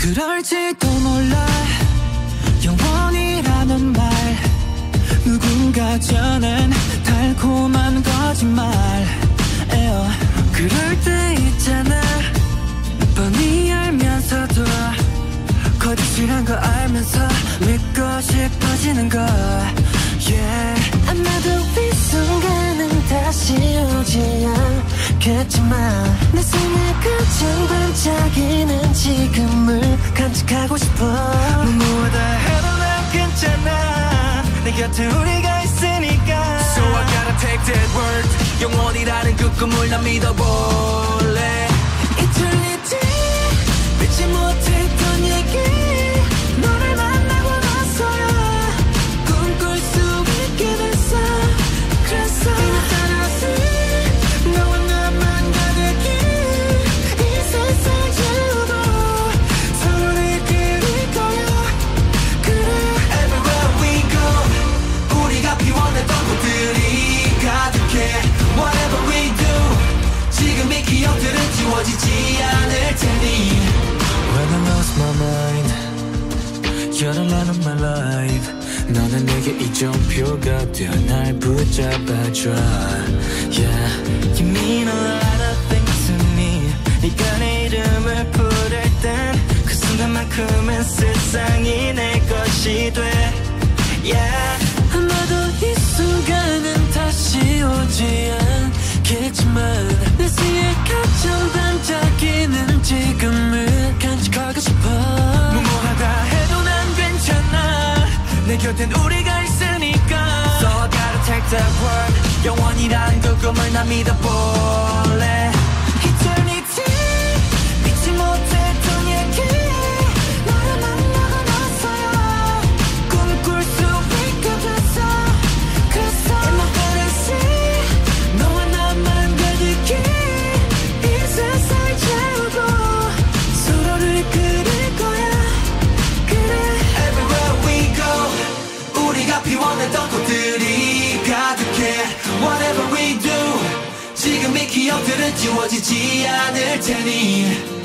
그럴지도 몰라. 영원이라는 말, 누군가 전한 달콤한 거짓말. 그럴 때 있잖아, 뻔히 알면서도 거짓이란 거 알면서 믿고 싶어지는 거. 아마도 이 순간은 다시 오지 않겠지만 내 생에 가장 반짝이는 지금을 간직하고 싶어. 뭐다 해도 난 괜찮아, 내 곁에 우리가 있으니까. So I gotta take that word. 영원이라는 그 꿈을 난 믿어볼래. Eternity, 믿지 못했던 얘기, 너를 만나고 나서야 꿈꿀 수 있게 됐어. 그래서 너와 나만 가득히 이 세상 채우고 서로를 그릴 거야. 그래. Everywhere we go, 우리가 피워냈던 곳들이 가득해. Whatever we do, 지금 이 기억들은 지워지지 않을 테니. When I lost my mind, you're the light of my life. 너는 내게 이정표가 되어 날 붙잡아줘. Yeah, you mean a lot of things to me. 네가 내 이름을 부를 땐 그 순간만큼은 세상이 내 것이 돼. Yeah, 아마도 이 순간은 다시 오지 않겠지만 내 생에 가장 반짝이는 지금을 간직하고 싶어. 무모하다 해도 난 괜찮아, 내 곁엔 우리가 있으니까. So I gotta take that word. 영원이란 그 꿈을 난 믿어볼래. Eternity, 믿지 못했던 얘기, 너를 만나고 나서야 꿈꿀 수 있게 됐어. 그래서 In my fantasy, 너와 나만 가득히 이 세상을 채우고 서로를 그릴 거야. 그래. Everywhere we go, 우리가 피워냈던 꽃들이 가득해. Whatever we do, 지금 이 기억들은 지워지지 않을 테니.